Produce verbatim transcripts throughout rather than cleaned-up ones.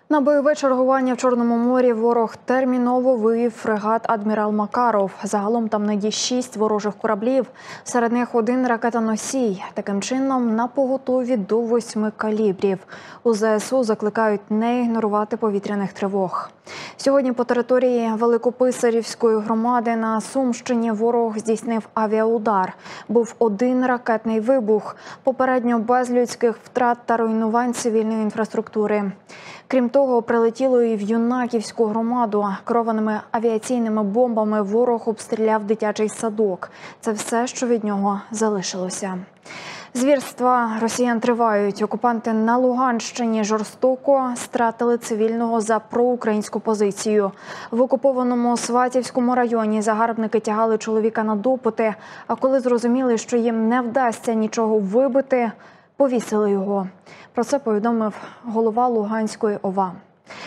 На бойове чергування в Чорному морі ворог терміново вивів фрегат «Адмірал Макаров». Загалом там нині шість ворожих кораблів, серед них один ракетоносій. Таким чином, на поготові до восьми калібрів. У зе ес у закликають не ігнорувати повітряних тривог. Сьогодні по території Великописарівської громади на Сумщині ворог здійснив авіаудар. Був один ракетний вибух, попередньо без людських втрат та руйнувань цивільної інфраструктури. Крім того, прилетіло і в Юнаківську громаду. Керованими авіаційними бомбами ворог обстріляв дитячий садок. Це все, що від нього залишилося. Звірства росіян тривають. Окупанти на Луганщині жорстоко стратили цивільного за проукраїнську позицію. В окупованому Сватівському районі загарбники тягали чоловіка на допити, а коли зрозуміли, що їм не вдасться нічого вибити, повісили його. Про це повідомив голова Луганської о ва.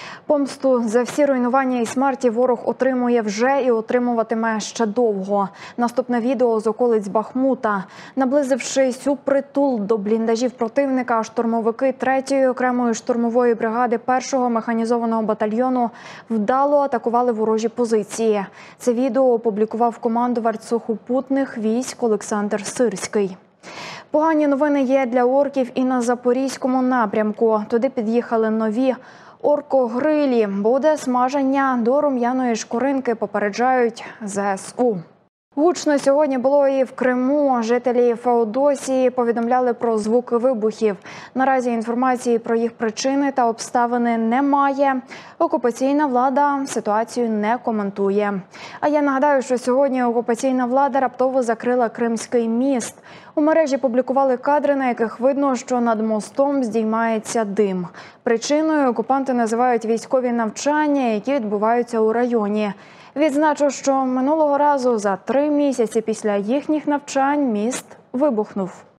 Помсту за всі руйнування і смерті ворог отримує вже і отримуватиме ще довго. Наступне відео з околиць Бахмута. Наблизившись у притул до бліндажів противника, штурмовики третьої окремої штурмової бригади першого механізованого батальйону вдало атакували ворожі позиції. Це відео опублікував командувач сухопутних військ Олександр Сирський. Погані новини є для орків і на Запорізькому напрямку. Туди під'їхали нові оркогрилі. Буде смаження до рум'яної шкуринки, попереджають зе ес у. Гучно сьогодні було і в Криму. Жителі Феодосії повідомляли про звуки вибухів. Наразі інформації про їх причини та обставини немає. Окупаційна влада ситуацію не коментує. А я нагадаю, що сьогодні окупаційна влада раптово закрила Кримський міст. У мережі публікували кадри, на яких видно, що над мостом здіймається дим. Причиною окупанти називають військові навчання, які відбуваються у районі. Відзначу, що минулого разу за три місяці після їхніх навчань міст вибухнув.